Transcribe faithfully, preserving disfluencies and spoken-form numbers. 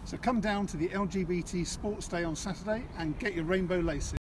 So come down to the L G B T Sports Day on Saturday and get your rainbow laces.